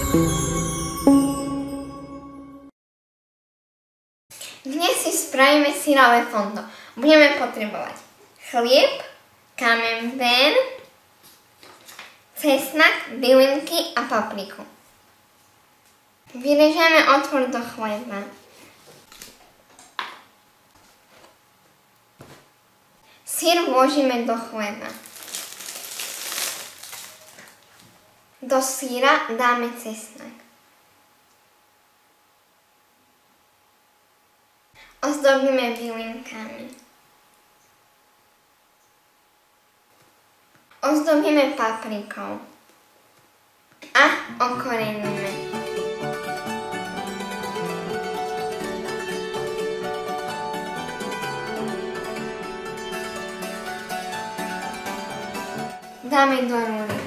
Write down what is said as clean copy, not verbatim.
Dnes si spravíme syrové fondo. Budeme potrebovať chlieb, camembert, cesnak, bylinky a papriku. Vyrežeme otvor do chleba. Syr vložíme do chleba. Do syra dáme cesnak. Ozdobíme bylinkami. Ozdobíme paprikou. A okoreníme. Dáme do rúry.